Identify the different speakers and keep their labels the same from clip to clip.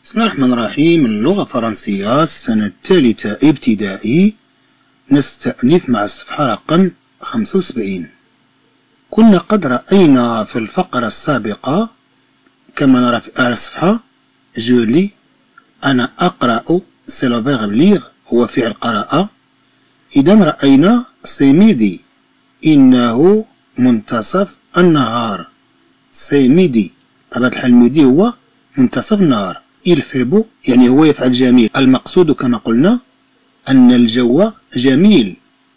Speaker 1: بسم الله الرحمن الرحيم. اللغة الفرنسية السنة الثالثة ابتدائي. نستأنف مع الصفحة رقم 75. كنا قد رأينا في الفقرة السابقة كما نرى في أعلى الصفحة جولي أنا أقرأ سي لو فيرب ليغ هو فعل قراءة. إذا رأينا سي ميدي إنه منتصف النهار. سي ميدي طبعا الحال ميدي هو منتصف النهار. il fait beau يعني هو يفعل جميل. المقصود كما قلنا أن الجو جميل.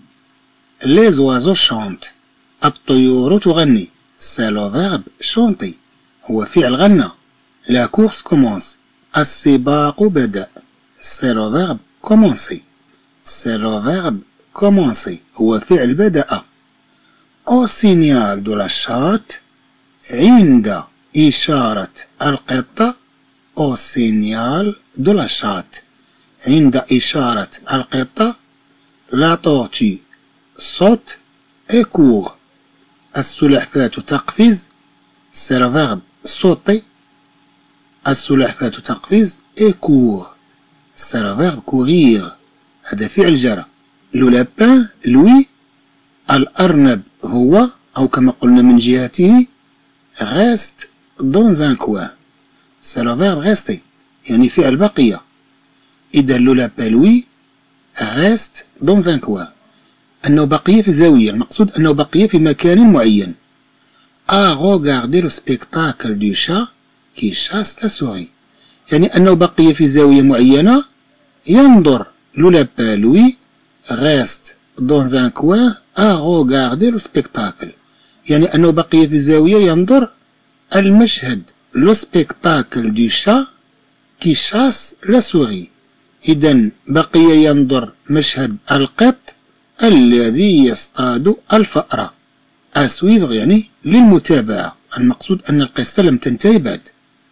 Speaker 1: les oiseaux chantent الطيور تغني. c'est le verbe chanter هو فعل غنى. la course commence السباق بدأ. c'est le verbe commencer c'est le verbe commencer هو فعل بدأ. au signal de la chatte عند إشارة القطة. au signal de la chatte عند إشارة القطة la tortue saute et court. السلحفاة تقفز c'est le verbe sauter. السلحفاة تقفز et court c'est le verbe courir هذا فعل جرى. le lapin lui الأرنب هو أو كما قلنا من جهته reste dans un coin c'est le verbe rester يعني فعل بقية. إذا le lapin lui reste dans un coin أنه بقي في زاوية. المقصود أنه بقي في مكان معين. à regarder le spectacle du chat qui chasse la souris يعني أنه بقي في زاوية معينة ينظر. le lapin lui reste dans un coin à regarder le spectacle يعني أنه بقي في زاوية ينظر المشهد le spectacle du chat qui chasse la souris. إذن بقي ينظر مشهد القط الذي يصطاد الفأرة. à suivre يعني للمتابعة. المقصود أن القصة لم تنتهي بعد.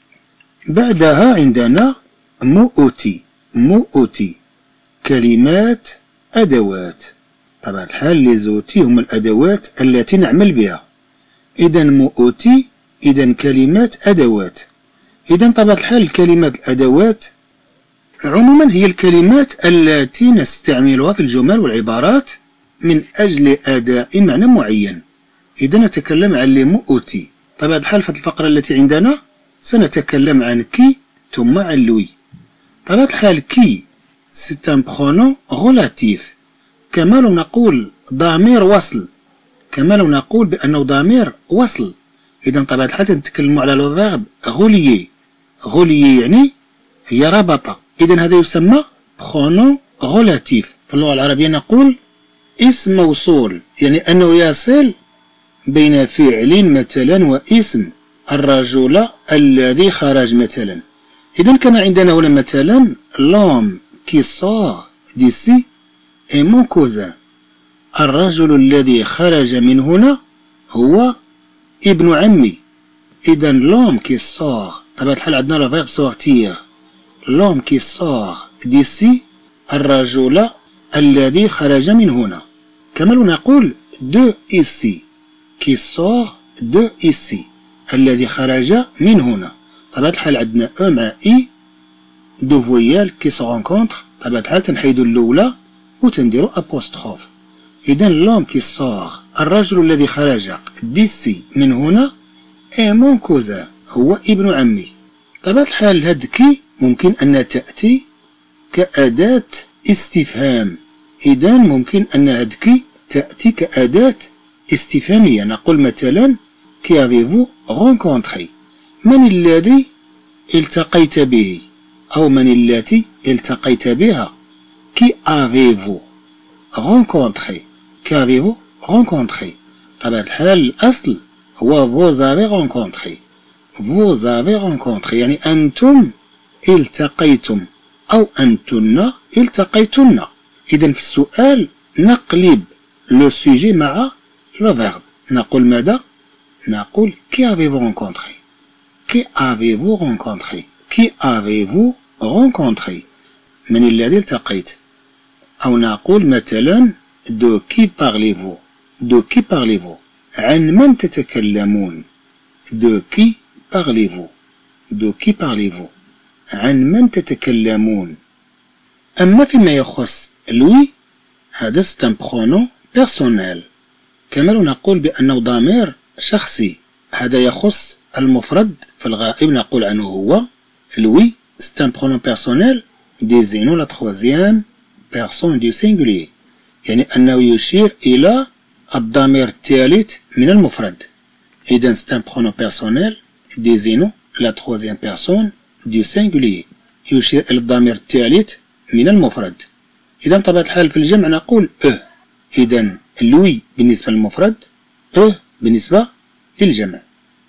Speaker 1: بعدها عندنا مؤتي. مؤتي كلمات أدوات. طبعا الحال ليزوتي هم الأدوات التي نعمل بها. إذن مؤتي إذن كلمات أدوات. إذن طبعا الحال كلمات الأدوات عموما هي الكلمات التي نستعملها في الجمل والعبارات من أجل أداء معنى معين. إذا نتكلم عن لي مؤتي. طبعا الحال في الفقرة التي عندنا سنتكلم عن كي ثم عن لوي. طبعا الحال كي c'est un pronom relatif كما لو نقول ضمير وصل. كما لو نقول بأنه ضمير وصل. إذا طبعا الحال نتكلم على لو فيرب غوليي. غوليي يعني هي ربطة. إذا هذا يسمى pronom relatif. في اللغة العربية نقول اسم موصول يعني أنه يصل بين فعل مثلا واسم. الرجل الذي خرج مثلا. إذا كما عندنا هنا مثلا l'homme qui sort d'ici est mon cousin. الرجل الذي خرج من هنا هو ابن عمي. إذا l'homme qui sort طبعا الحال عندنا le verbe sortir. l'homme qui sort d'ici الرجل الذي خرج من هنا. كما لو نقول de ici qui sort de ici الذي خرج من هنا. طبعا الحال عندنا أ مع إي دو فويال كي سو رونكونتر. طبعا الحال تنحيدو الأولى وتنديرو أبوستروف. إذا لوم كي سور الرجل الذي خرج ديسي من هنا إي مون كوزان هو ابن عمي. طبعا الحال هاد كي ممكن أن تأتي كأداة استفهام. إذا ممكن أن هاد كي تأتي كأداة استفهامية. نقول مثلا كي افيفو رونكونتري من الذي التقيت به أو من التي التقيت بها. كي افيفو رونكونتري كي افيفو رونكونتري. طبعا الحال الأصل هو فوز افي رونكونتري. فوز افي رونكونتري يعني أنتم التقيتم أو أنتن التقيتن. إذا في السؤال نقلب لو سوجي مع لو فيرب. نقول ماذا؟ نقول كي افيفو رونكونتري. كي افيفو رونكونتري. كي افيفو رونكونتري من الذي التقيت. أو نقول مثلا دو كي بارليفو. دو كي بارليفو عن من تتكلمون. دو كي بارليفو. دو كي بارليفو عن من تتكلمون. أما فيما يخص لوي هذا c'est un pronom personnel، كما لو نقول بأنه ضمير شخصي. هذا يخص المفرد في الغائب نقول عنه هو لوي c'est un pronom personnel désignant la troisième personne du singulier، يعني أنه يشير إلى الضمير الثالث من المفرد. إذن c'est un pronom personnel désignant la troisième personne du singulier، يشير إلى الضمير الثالث من المفرد. إذا بطبيعة الحال في الجمع نقول إذا لوي بالنسبة للمفرد، بالنسبة للجمع.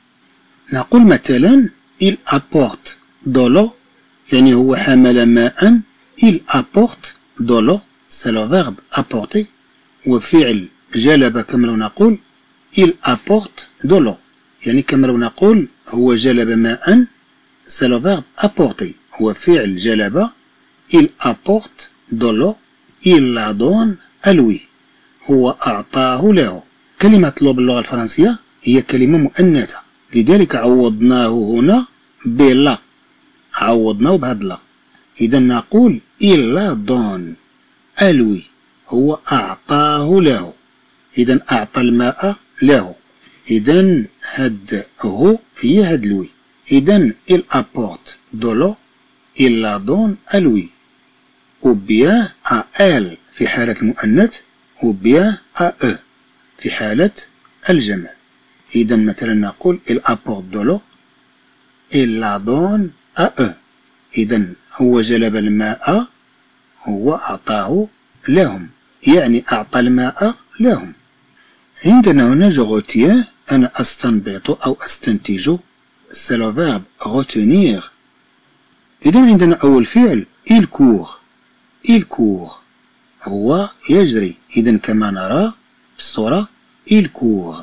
Speaker 1: نقول مثلا il apporte de l'eau، يعني هو حمل ماء. il apporte de l'eau c'est le verbe apporter، وفعل جلب كما لو نقول il apporte de l'eau، يعني كما لو نقول هو جلب ماء c'est le verbe apporter، هو فعل جلب. il apporte de l'eau il la donne à lui، هو أعطاه له. كلمة لو باللغة الفرنسية هي كلمة مؤنثة، لذلك عوضناه هنا بلا، عوضناه بهذا لا. إذا نقول il la donne à lui، هو أعطاه له. إذا أعطى الماء له. إذا هاد هو هي هاد لوي. إذا il apporte de l'eau il la donne à lui، ou bien à elle في حالة المؤنث، ou bien à eux في حالة الجمع. إذا مثلا نقول il apporte de l'eau il la donne à eux، إذا هو جلب الماء هو أعطاه لهم، يعني أعطى الماء لهم. عندنا هنا je retiens، أنا أستنبط أو أستنتج، c'est le verbe retenir. إذا عندنا أول فعل il court، il court هو يجري. إذا كما نرى في الصورة il court.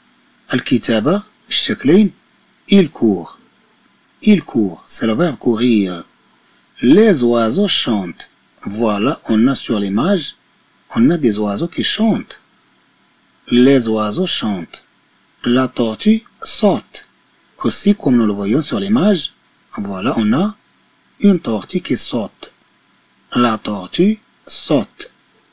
Speaker 1: الكتابة بالشكلين il court، il court c'est le verbe courir. les oiseaux chantent، voilà on a sur l'image on a des oiseaux qui chantent. les oiseaux chantent. la tortue saute aussi comme nous le voyons sur l'image. voilà on a une tortue qui saute. la tortue saute.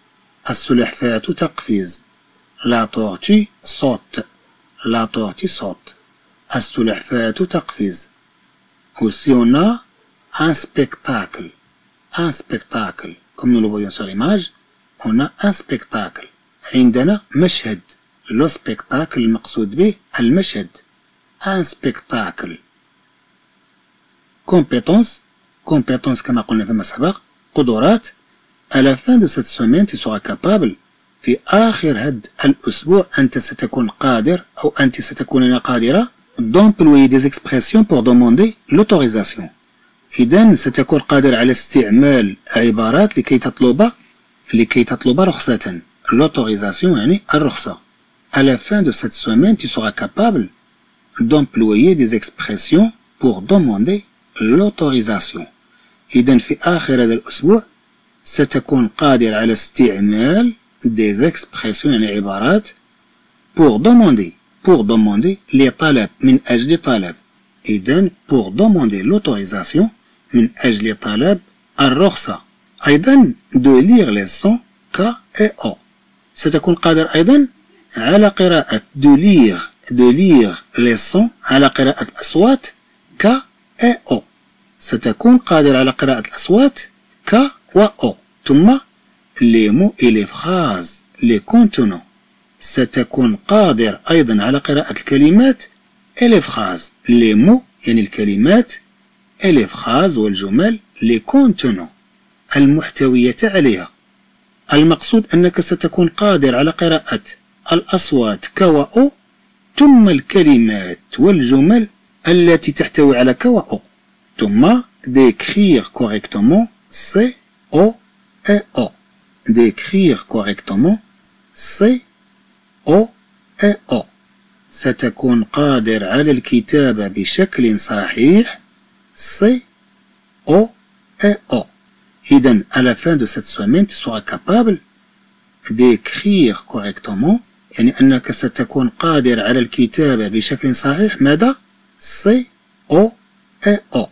Speaker 1: السلحفاة تقفز. la tortue saute. la tortue saute. السلحفاة تقفز. aussi on a un spectacle. un spectacle comme nous le voyons sur l'image on a un spectacle. عندنا مشهد. le spectacle المقصود به المشهد. un spectacle. compétence. compétence كما قلنا فيما سبق قدرات. à la fin de cette semaine tu seras capable، في آخر هاد الأسبوع أنت ستكون قادر أو أنت ستكونين قادرة d'employer des expressions pour demander l'autorisation. إذن ستكون قادر على استعمال عبارات لكي تطلب رخصة. l'autorisation يعني الرخصة. à la fin de cette semaine tu seras capable d'employer des expressions pour demander l'autorisation. إذن في آخر هذا الأسبوع ستكون قادر على استعمال des expressions يعني عبارات pour demander لطلب من أجل طلب. إذن pour demander l'autorisation من أجل طلب الرخصة. أيضا de lire les sons K et O، ستكون قادر أيضا على قراءة de lire les sons على قراءة الأصوات K et O. ستكون قادر على قراءة الأصوات K و O. ثم les mots et les phrases les contenants، ستكون قادر أيضا على قراءة الكلمات et les phrases. les mots يعني الكلمات et les phrases والجمل les contenants المحتوية عليها. المقصود أنك ستكون قادر على قراءة الأصوات ك و أو ثم الكلمات والجمل التي تحتوي على ك و أو، ثم d'écrire correctement C O et O. d'écrire correctement C O et O. ستكون قادر على الكتابة بشكل صحيح C O et O. إذن à la fin de cette semaine tu seras capable d'écrire correctement، يعني أنك ستكون قادر على الكتابة بشكل صحيح ماذا؟ C O et O.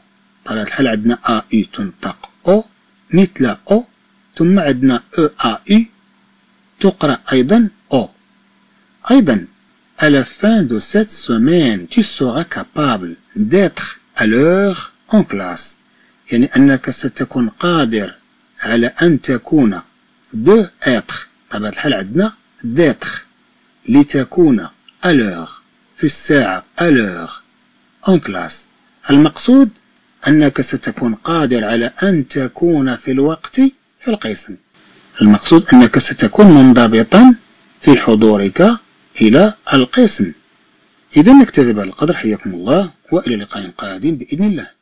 Speaker 1: بطبيعة الحال عندنا أ إي تنطق أو مثل أو، ثم عندنا أو أ إي تقرأ أيضا أو. أيضا à la fin de cette semaine tu seras capable d'être à l'heure en classe، يعني أنك ستكون قادر على أن تكون de être، طبعا الحال عندنا d'être لتكون à l'heure في الساعة à l'heure en classe، المقصود أنك ستكون قادر على أن تكون في الوقت في القسم، المقصود أنك ستكون منضبطا في حضورك إلى القسم. إذا نكتفي بهذا القدر، حياكم الله وإلى لقاء قادم بإذن الله.